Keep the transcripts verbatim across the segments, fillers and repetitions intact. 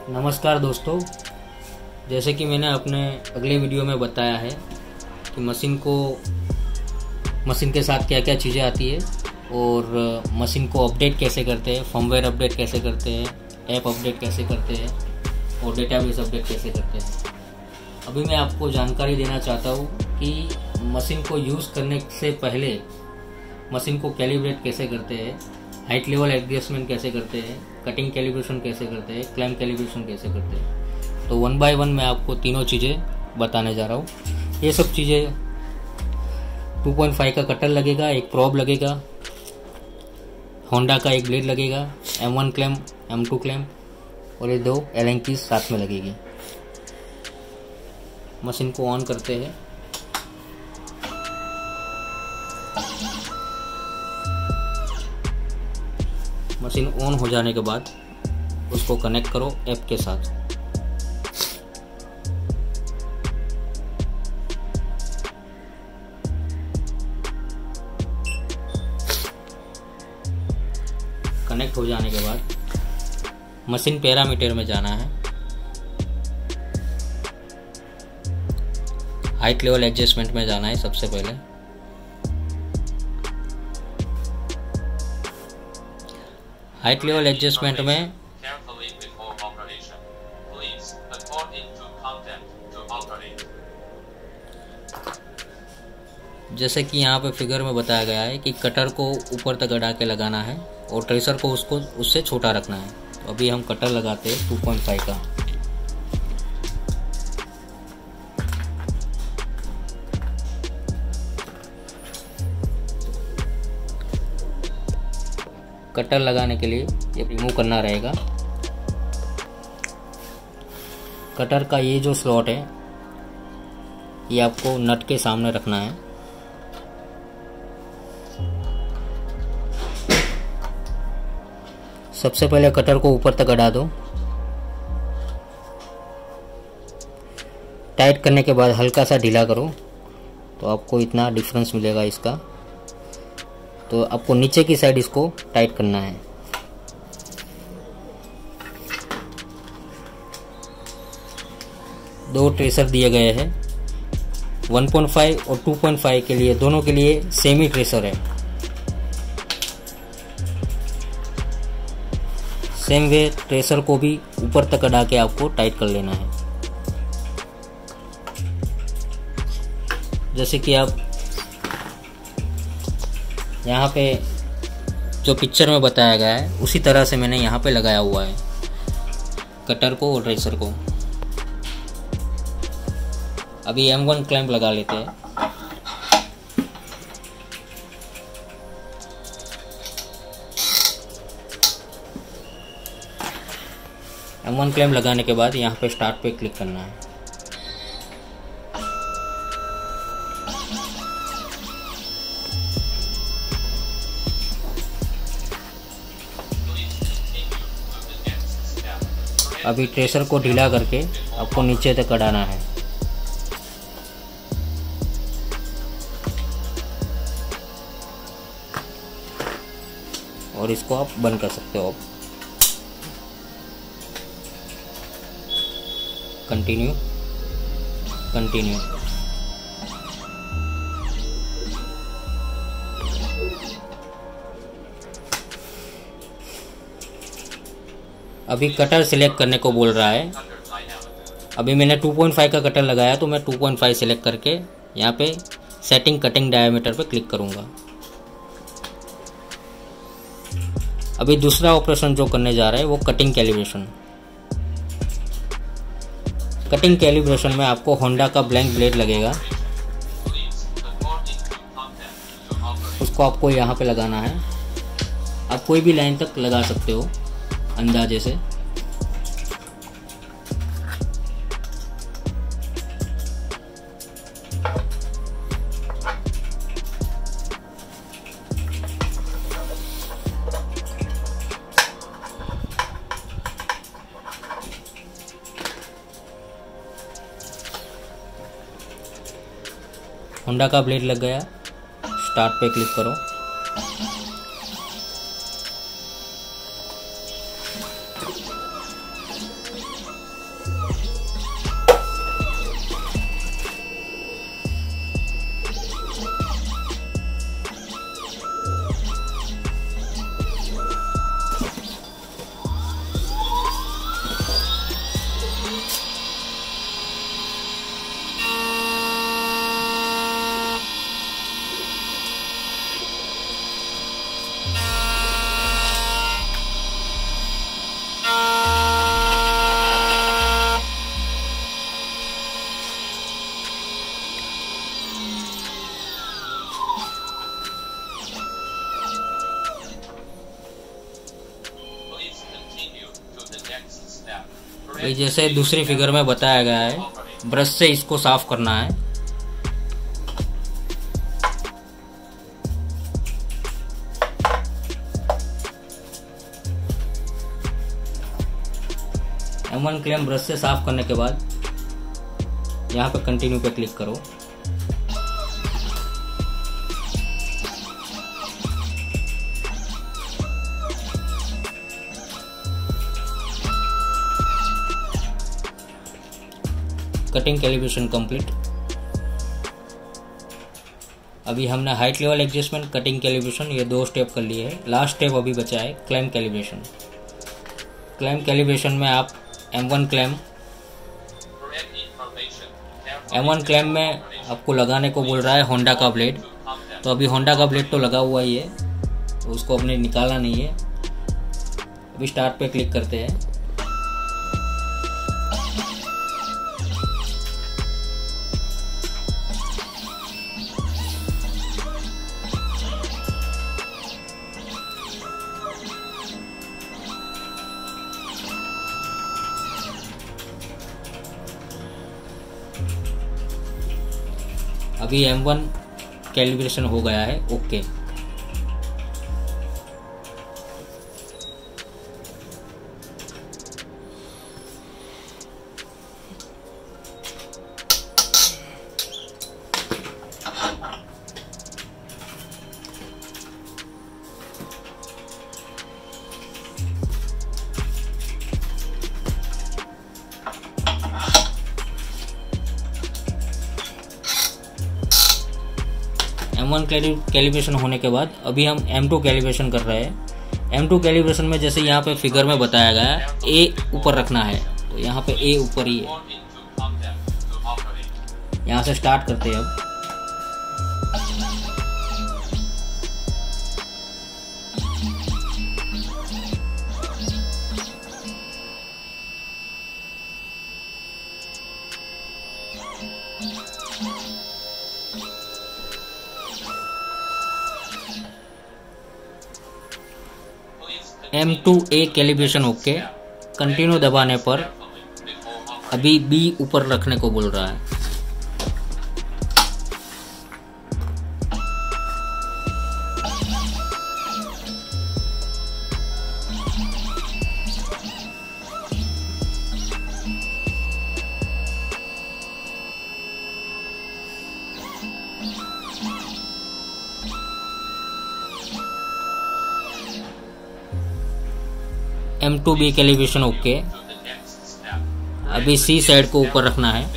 नमस्कार दोस्तों, जैसे कि मैंने अपने अगले वीडियो में बताया है कि मशीन को मशीन के साथ क्या क्या चीज़ें आती है और मशीन को अपडेट कैसे करते हैं, फर्मवेयर अपडेट कैसे करते हैं, ऐप अपडेट कैसे करते हैं और डेटाबेस अपडेट कैसे करते हैं। अभी मैं आपको जानकारी देना चाहता हूँ कि मशीन को यूज़ करने से पहले मशीन को कैलिब्रेट कैसे करते हैं, हाइट लेवल एडजस्टमेंट कैसे करते हैं, कटिंग कैलिब्रेशन कैसे करते हैं, क्लैम्प कैलिब्रेशन कैसे करते हैं। तो वन बाय वन मैं आपको तीनों चीज़ें बताने जा रहा हूँ। ये सब चीज़ें टू पॉइंट फाइव का कटर लगेगा, एक प्रोब लगेगा, होंडा का एक ब्लेड लगेगा, M one clamp, M two clamp और ये दो एलन की साथ में लगेगी। मशीन को ऑन करते हैं। मशीन ऑन हो जाने के बाद उसको कनेक्ट करो ऐप के साथ। कनेक्ट हो जाने के बाद मशीन पैरामीटर में जाना है। हाइट लेवल एडजस्टमेंट में जाना है सबसे पहले। हाइट लेवल एडजस्टमेंट में जैसे कि यहाँ पे फिगर में बताया गया है कि कटर को ऊपर तक अड़ा के लगाना है और ट्रेसर को उसको उससे छोटा रखना है। तो अभी हम कटर लगाते हैं टू पॉइंट फाइव का। कटर लगाने के लिए ये रिमूव करना रहेगा। कटर का ये जो स्लॉट है ये आपको नट के सामने रखना है। सबसे पहले कटर को ऊपर तक अड़ा दो। टाइट करने के बाद हल्का सा ढीला करो तो आपको इतना डिफरेंस मिलेगा इसका। तो आपको नीचे की साइड इसको टाइट करना है। दो ट्रेसर दिए गए हैं, वन पॉइंट फाइव और टू पॉइंट फाइव के लिए, दोनों के लिए सेमी ट्रेसर है। सेम वे ट्रेसर को भी ऊपर तक अड़ा के आपको टाइट कर लेना है। जैसे कि आप यहाँ पे जो पिक्चर में बताया गया है उसी तरह से मैंने यहाँ पे लगाया हुआ है कटर को और ट्रेसर को। अभी एम वन क्लैम्प लगा लेते हैं। एम वन क्लैम्प लगाने के बाद यहाँ पे स्टार्ट पे क्लिक करना है। अभी ट्रेसर को ढीला करके आपको नीचे तक अड़ाना है। और इसको आप बंद कर सकते हो। कंटिन्यू कंटिन्यू अभी कटर सिलेक्ट करने को बोल रहा है। अभी मैंने टू पॉइंट फाइव का कटर लगाया तो मैं टू पॉइंट फाइव सिलेक्ट करके यहाँ पे सेटिंग कटिंग डायमीटर पे क्लिक करूँगा। अभी दूसरा ऑपरेशन जो करने जा रहा है वो कटिंग कैलिब्रेशन। कटिंग कैलिब्रेशन में आपको होंडा का ब्लैंक ब्लेड लगेगा, उसको आपको यहाँ पे लगाना है। आप कोई भी लाइन तक लगा सकते हो अंदाजे से। होंडा का ब्लेड लग गया। स्टार्ट पे क्लिक करो। ये जैसे दूसरी फिगर में बताया गया है, ब्रश से इसको साफ करना है। एम वन क्लेम ब्रश से साफ करने के बाद यहाँ पे कंटिन्यू पे क्लिक करो। Cutting calibration complete. अभी हमने height level adjustment, cutting calibration, ये दो स्टेप कर लिए हैं। लास्ट स्टेप अभी बचा है क्लेम कैलिब्रेशन। क्लेम कैलिब्रेशन में आप M one clamp M one clamp में आपको लगाने को बोल रहा है होंडा का ब्लेड। तो अभी होंडा का ब्लेड तो लगा हुआ ही है, उसको अपने निकाला नहीं है। अभी स्टार्ट पे क्लिक करते हैं। अभी एम वन कैलिब्रेशन हो गया है, ओके। एम वन कैलिब्रेशन होने के बाद अभी हम एम टू कैलिब्रेशन कर रहे हैं। एम टू कैलिब्रेशन में जैसे यहाँ पे फिगर में बताया गया है, ए ऊपर रखना है, तो यहाँ पे ए ऊपर ही है। यहाँ से स्टार्ट करते हैं अब। M two A calibration okay. Continue दबाने पर अभी बी ऊपर रखने को बोल रहा है। M two B calibration okay. अभी सी साइड को ऊपर रखना है।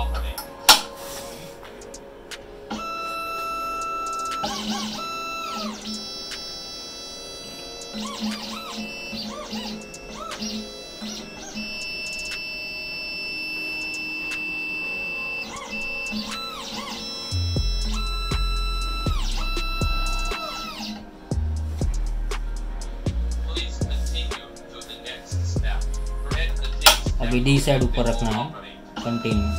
अभी डी साइड ऊपर रखना है, कंटिन्यू।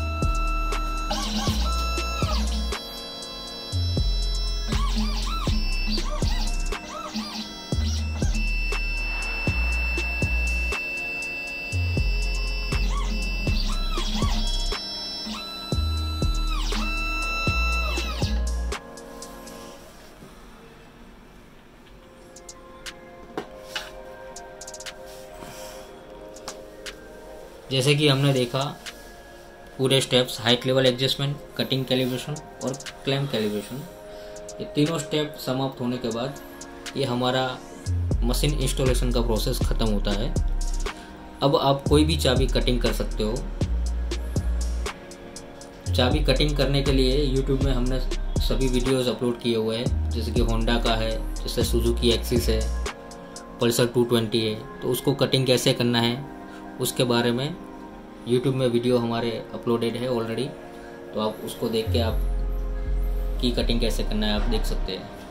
जैसे कि हमने देखा पूरे steps, height level adjustment, cutting calibration और क्लेम कैलिब्रेशन, ये तीनों स्टेप समाप्त होने के बाद ये हमारा मशीन इंस्टॉलेशन का प्रोसेस ख़त्म होता है। अब आप कोई भी चाबी कटिंग कर सकते हो। चाबी कटिंग करने के लिए यूट्यूब में हमने सभी वीडियोस अपलोड किए हुए हैं, जैसे कि होंडा का है, जैसे सुजुकी एक्सिस है, पल्सर टू ट्वेंटी है। तो उसको कटिंग कैसे करना है उसके बारे में यूट्यूब में वीडियो हमारे अपलोडेड है ऑलरेडी। तो आप उसको देख के आप की कटिंग कैसे करना है आप देख सकते हैं।